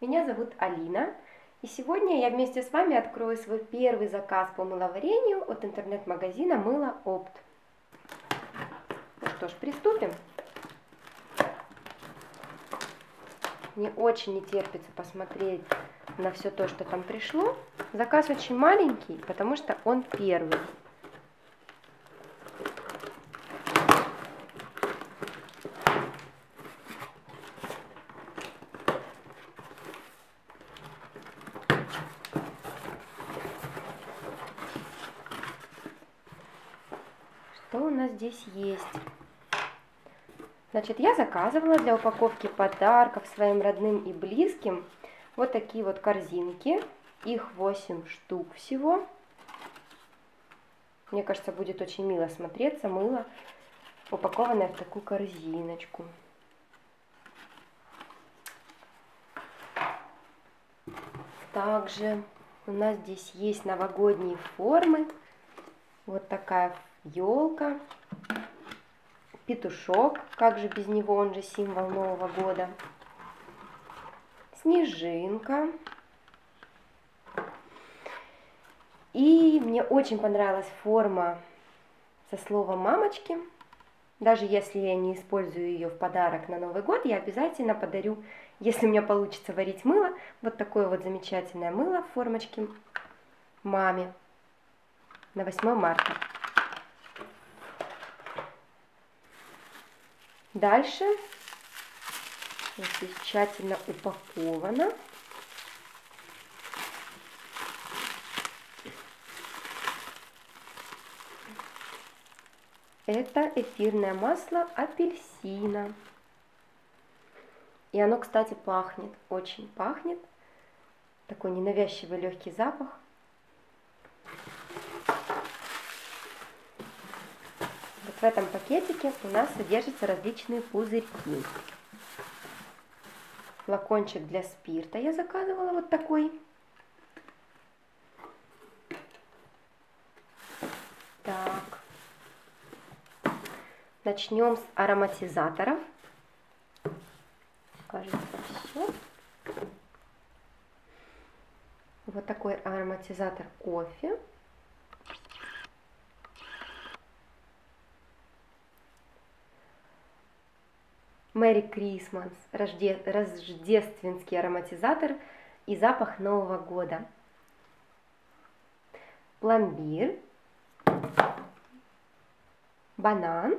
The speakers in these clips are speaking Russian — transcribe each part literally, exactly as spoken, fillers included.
Меня зовут Алина, и сегодня я вместе с вами открою свой первый заказ по мыловарению от интернет-магазина Мыло Опт. Ну что ж, приступим. Мне очень не терпится посмотреть на все то, что там пришло. Заказ очень маленький, потому что он первый. Что у нас здесь есть? Значит, я заказывала для упаковки подарков своим родным и близким вот такие вот корзинки. Их восемь штук всего. Мне кажется, будет очень мило смотреться мыло, упакованное в такую корзиночку. Также у нас здесь есть новогодние формы. Вот такая елка, петушок, как же без него, он же символ Нового года, снежинка. И мне очень понравилась форма со словом «мамочки». Даже если я не использую ее в подарок на Новый год, я обязательно подарю, если у меня получится варить мыло, вот такое вот замечательное мыло в формочке маме на восьмое марта. Дальше вот здесь тщательно упаковано. Это эфирное масло апельсина. И оно, кстати, пахнет, очень пахнет. Такой ненавязчивый легкий запах. Вот в этом пакетике у нас содержатся различные пузырьки. Флакончик для спирта я заказывала вот такой. Так. Начнем с ароматизаторов. Кажется, все. Вот такой ароматизатор кофе. Мэри Крисмас, рожде... рождественский ароматизатор и запах Нового года. Пломбир. Банан.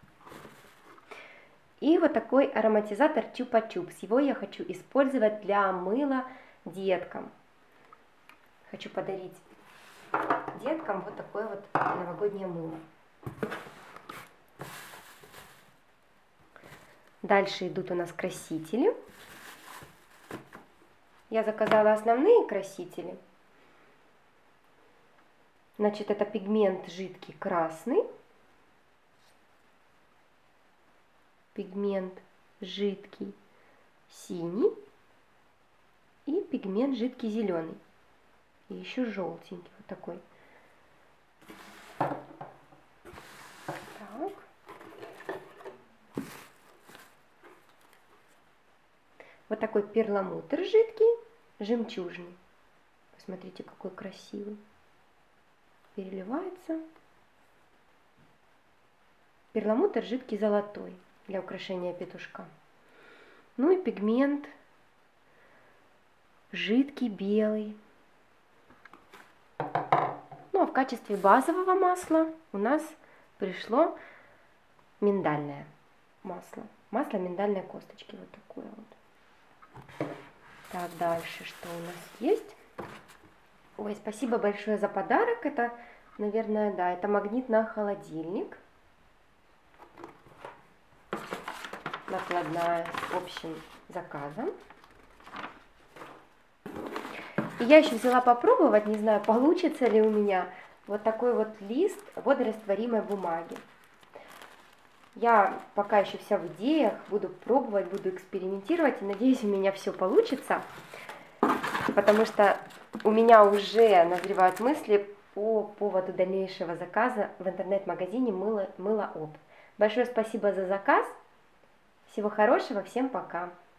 И вот такой ароматизатор Чупа-Чупс. Его я хочу использовать для мыла деткам. Хочу подарить деткам вот такое вот новогоднее мыло. Дальше идут у нас красители. Я заказала основные красители. Значит, это пигмент жидкий красный. Пигмент жидкий синий и пигмент жидкий зеленый. И еще желтенький вот такой. Так. Вот такой перламутр жидкий, жемчужный. Посмотрите, какой красивый. Переливается. Перламутр жидкий золотой для украшения петушка. Ну и пигмент жидкий белый. Ну а в качестве базового масла у нас пришло миндальное масло. Масло миндальной косточки. Вот такое вот. Так, дальше что у нас есть? Ой, спасибо большое за подарок. Это, наверное, да, это магнит на холодильник. Накладная с общим заказом. И я еще взяла попробовать, не знаю, получится ли у меня, вот такой вот лист водорастворимой бумаги. Я пока еще вся в идеях, буду пробовать, буду экспериментировать, и надеюсь, у меня все получится, потому что у меня уже назревают мысли по поводу дальнейшего заказа в интернет-магазине Мыло Опт. Большое спасибо за заказ. Всего хорошего, всем пока!